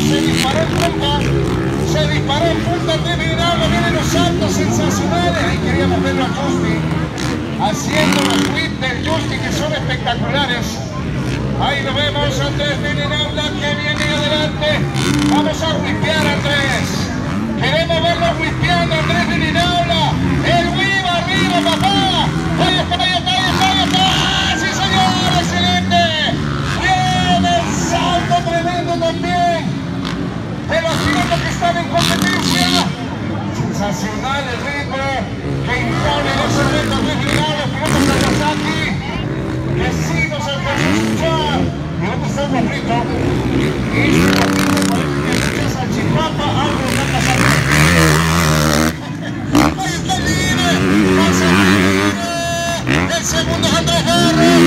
se disparó en punta terminal, vienen los saltos sensacionales. Ahí queríamos verlo a Justi haciendo los whips del Justi que son espectaculares. Ahí lo vemos, Andrés Menenaula que viene adelante. Vamos a whipear, Andrés. Queremos verlo whipeando, Andrés Menenaula. El whip arriba, papá. Ahí está, ahí está, ahí está, ahí está. Sí, señor, excelente. Bien, el salto tremendo también. De los pilotos que están en competencia. Sensacional el ritmo que impone los eventos de final, los pilotos de Kawasaki. Que sí nos alcanzó a escuchar. ¿Y dónde está el gorrito? Este gorrito parece que es salchipapa, algo está pasando. Ahí está el líder. Pasa el líder. El segundo es Andrés Garro.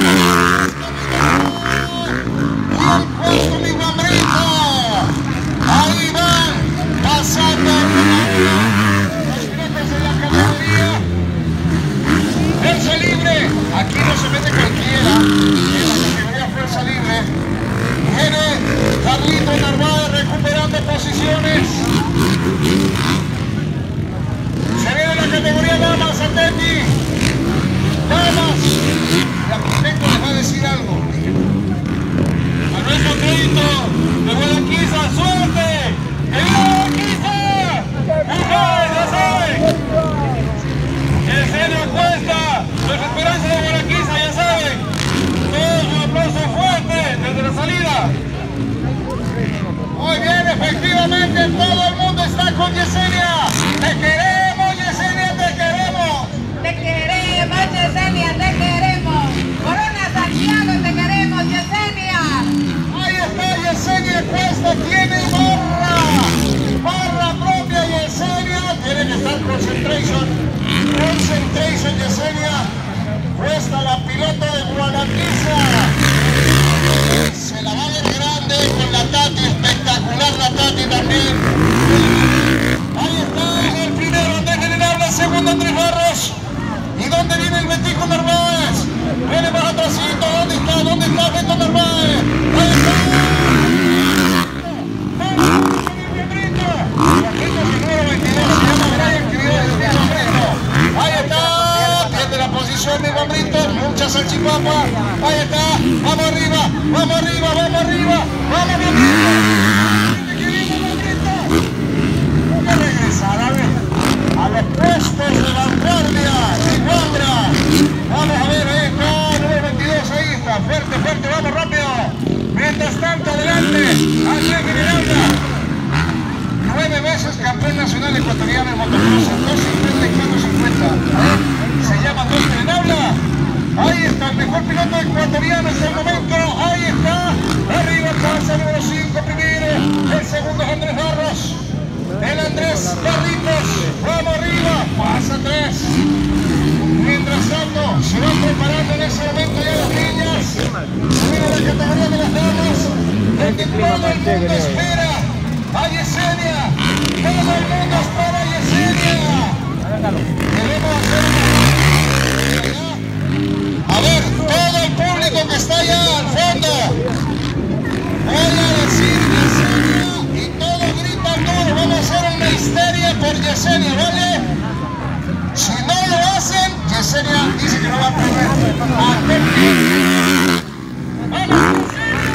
Y el puesto mi Gambrito. Ahí van, pasando los pilotos de la categoría. Fuerza libre, aquí no se mete cualquiera, en la categoría fuerza libre. Viene Carlito Narváez recuperando posiciones. Se viene la categoría damas, Atenti. Damas, el arquitecto les va a decir algo. A nuestro crédito, de Guadalquivir, suerte. ¡Que viva Guadalquivir! ¡Mujer, ya saben! El señor Cuesta, los esperanzas de Guadalquivir, ya saben. Todos un aplauso fuerte desde la salida. Muy bien, efectivamente, todo el mundo está con Yesenia. ¡Te queremos, Yesenia, te queremos! Te queremos, Yesenia, te queremos. Corona Santiago, te queremos, Yesenia. Ahí está Yesenia Cuesta, tiene barra propia Yesenia. Tiene que estar concentration, Yesenia Cuesta, la pilota de Guadalquivir. Se la va a ver grande con la Tati, espectacular la Tati también. Ahí está el primero Andrés Menenaula, el segundo Andrés Barros. ¿Y dónde viene el Betico Narváez? Viene más atrásito, ¿dónde está Beto Narváez? Ahí está. Ahí está, pierde la posición de Gambrito, mucha salchipapa. Ahí está, vamos arriba, vamos arriba, vamos arriba, vamos Gambrito. Hay que regresar a los puestos de vanguardia, de Guambra. Vamos a ver, ahí está, número 22, ahí está, fuerte, fuerte, vamos rápido. Mientras tanto, adelante, Andrés Menenaula. 9 veces campeón nacional ecuatoriano en motocross, 250 y 450. Se llama Andrés Menenaula. Ahí está el mejor piloto ecuatoriano hasta el momento. Ahí está. Arriba pasa el número 5 primero. El segundo es Andrés Barros. El Andrés Barritos. Vamos arriba. Pasa 3. Mientras tanto, se van preparando en ese momento ya las niñas. Mira la categoría de las damas. Donde todo el mundo espera a Yesenia. Todo el mundo espera a Yesenia. Queremos hacer a ver, todo el público que está allá al fondo. Voy a decir Yesenia y todos gritan duro. Vamos a hacer una histeria por Yesenia, ¿vale? Si no lo hacen, Yesenia dice que no va a perder. ¡Vamos!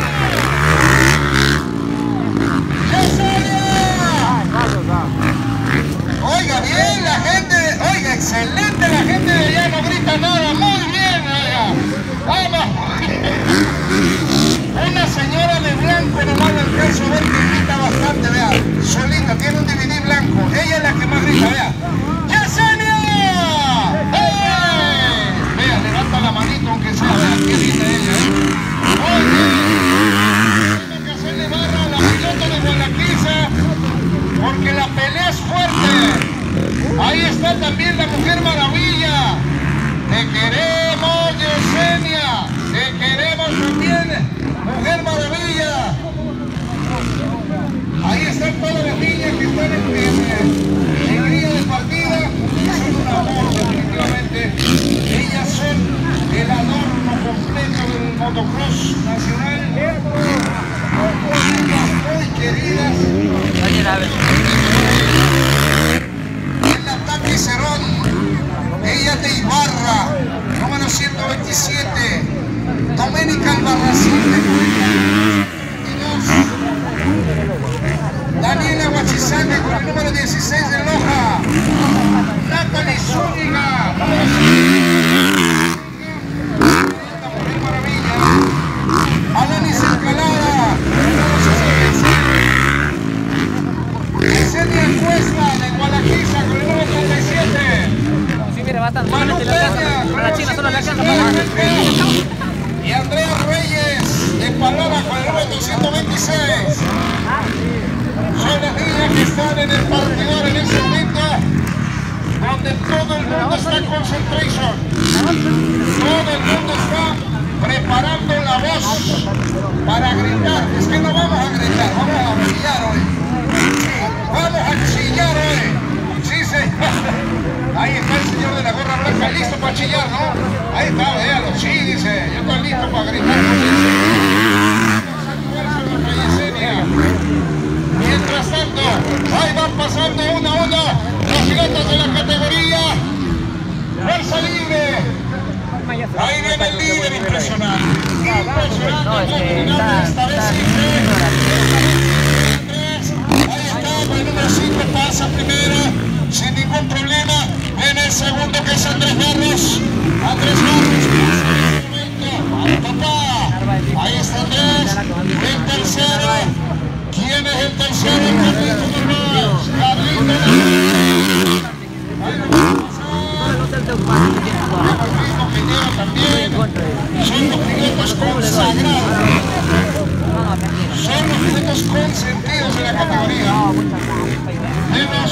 Oiga bien la gente, oiga, excelente la gente de allá, no grita nada, muy bien, oiga. Vamos. Una señora de blanco nomás del caso, ver que grita bastante, vea, solita, tiene un DVD blanco, ella es la que más grita, vea. ¡Yesenia! ¡Eh! Vea, levanta la manito aunque sea, vea, qué grita ella, Muy bien. Tengo que hacerle barra a la pilota de Guadalquivir, porque la pelea es fuerte. Ahí está también la Mujer Maravilla. Te queremos, Yesenia. Te queremos también, Mujer Maravilla. Ahí están todas las niñas que están en línea de partida. Son un amor, definitivamente. Ellas son el adorno completo del motocross nacional. Uy, qué queridas. El ataque Cerón, ella de Ibarra, número 127. Doménica Albarracín de 42. Daniela Huachizane con el número 16 de Loja. Natalie Zúñiga. Alanis Escalada, Yesenia Cuesta de Gualaquiza con el número 37. Si mire, va tan Manu Peña, a la China solo le alcanza para y Andrea Reyes de Paloma con el número 226. Son las niñas que están en el partidor en ese momento, donde todo el mundo está en concentration. Todo el mundo está preparando la voz para gritar. Es que no vamos a gritar, vamos a chillar hoy. Vamos a chillar hoy. Sí, señor. Ahí está el señor de la gorra blanca, listo para chillar, ¿no? Ahí está, véalo, sí, dice. Yo estoy listo para gritar. Mientras tanto, ahí van pasando una a una los pilotos de la categoría Fuerza Libre. Ahí viene el líder, impresionante. Impresionante, esta vez sí. Ahí está, el número 5 pasa primero, sin ningún problema. En el segundo, que es Andrés Barros. Andrés Barros, papá. Ahí está Andrés. El tercero. ¿Quién es el tercero? Carlitos Narváez. Carlitos también. Son los pilotos consagrados. Son los pilotos consentidos de la categoría. Vemos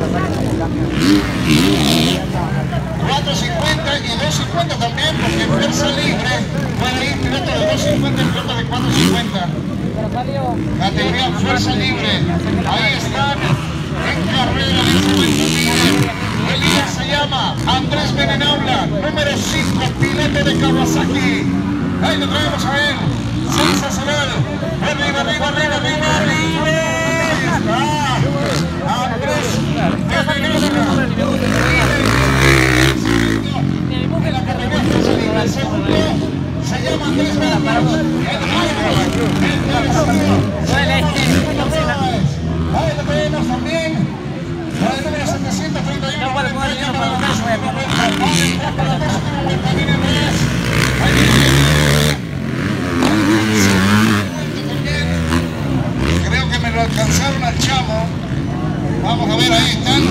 450 y 250 también, porque en Fuerza Libre puede ir piloto de 250 y piloto de 450. Categoría Fuerza Libre. Ahí están en carrera en ese momento. El día se llama Andrés Benenaula, número 5, piloto de Kawasaki. Ahí lo traemos a él. Sensacional. Arriba, arriba, arriba, arriba, arriba. Ahí está. Andrés Benenaula. En la categoría Fuerza Libre. El segundo se llama Andrés Benenaula. Ahí lo traemos también. El número 731. No puede poner dinero para los casos. Creo que me lo alcanzaron al chamo. Vamos a ver, ahí están.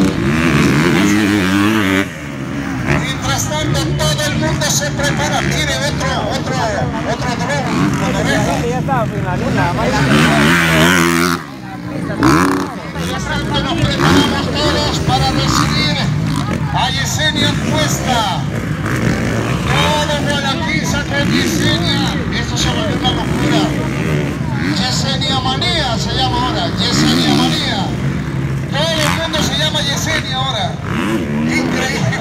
Mientras tanto, todo el mundo se prepara. Tiene otro dron con oreja. Mientras tanto, nos preparamos todos para recibir a Yesenia Cuesta. Todo Gualaquiza con Yesenia. Esto se volvió una locura. Yesenia Manía se llama ahora. Yesenia Manía. Todo el mundo se llama Yesenia ahora. Increíble.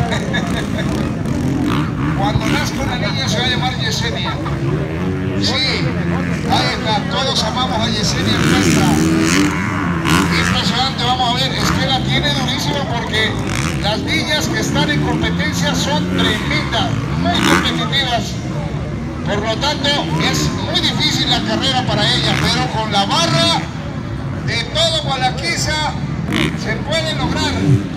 Cuando nazca una niña se va a llamar Yesenia. Sí, ahí está. Todos amamos a Yesenia Cuesta. Impresionante, vamos a ver, es que la tiene durísimo porque las niñas que están en competencia son tremendas, muy competitivas. Por lo tanto, es muy difícil la carrera para ella, pero con la barra de todo Gualaquiza se puede lograr.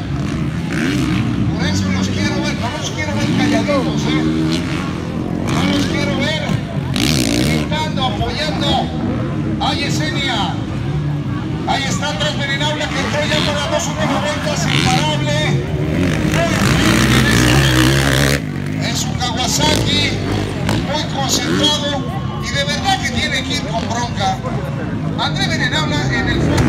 Por eso los quiero ver, no los quiero ver calladitos, no los quiero ver gritando, apoyando a Yesenia. Ahí está Andrés Benenaula, que entró ya con las dos últimas vueltas, imparable. Es un Kawasaki muy concentrado y de verdad que tiene que ir con bronca. Andrés Benenaula en el fondo.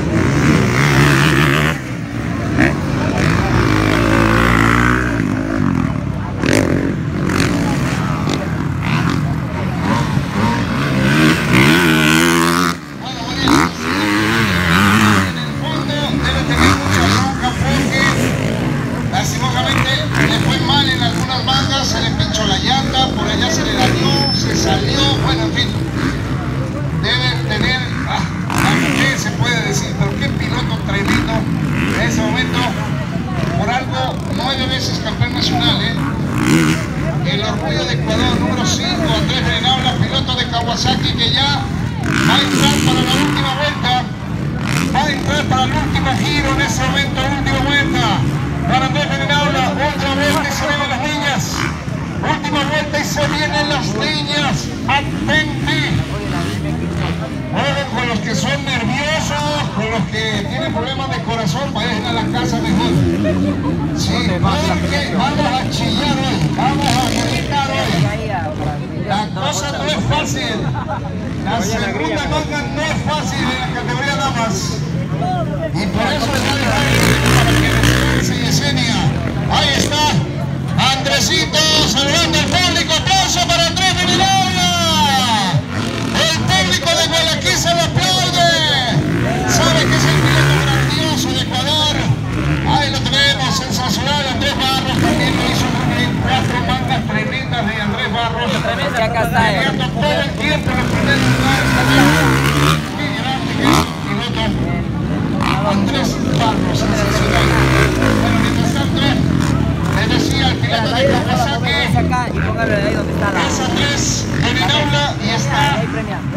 Sí, porque vamos a chillar hoy, vamos a gritar hoy. La cosa no es fácil. La segunda manga no es fácil en la categoría damas. Y por eso está dejando para que descanse Yesenia. Ahí está Andresito saludando al público. Aplauso para Andrés Vinilola. El público de Gualaquí se lo aplaude. Sabe que es el piloto grandioso de Ecuador. Ahí lo tenemos, sensacional. Andrés Barros también lo hizo muy bien. 4 mangas tremendas de Andrés Barros. Ya acá está. Peleando todo el tiempo en los primeros lugares. Qué grande que es el piloto Andrés Barros, sensacional. Bueno, mientras tanto, le decía al piloto de Kawasaki, Acá y póngalo ahí donde está la. es Andrés Vinilola y está